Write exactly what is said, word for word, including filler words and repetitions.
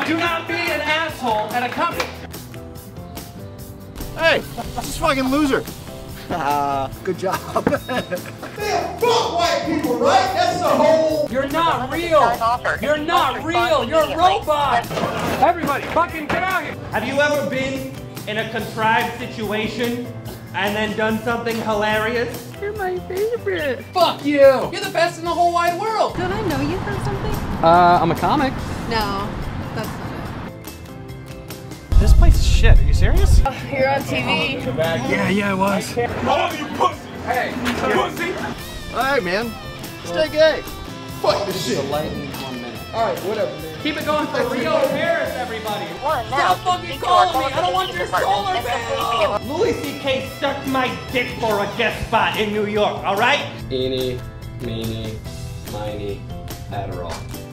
Do not be an asshole at a company. Hey, this fucking loser. Uh, good job. Damn, fuck white people, right? That's the whole... You're not real. You're not real. You're a robot. Everybody, fucking get out here. Have you ever been in a contrived situation and then done something hilarious? You're my favorite. Fuck you. You're the best in the whole wide world. Don't I know you from something? Uh, I'm a comic. No, that's not This place is shit. Are you serious? it. You're on T V. Yeah, yeah, it was. All you pussy! Hey, Pussy! Alright, man. Stay gay. Fuck this shit. Alright, whatever, man. keep it going for Rio Paris, everybody. One now. Stop fucking calling me. I don't want your solar panel. Louis C K sucked my dick for a guest spot in New York, all right? Eeny, meeny, miny, Adderall.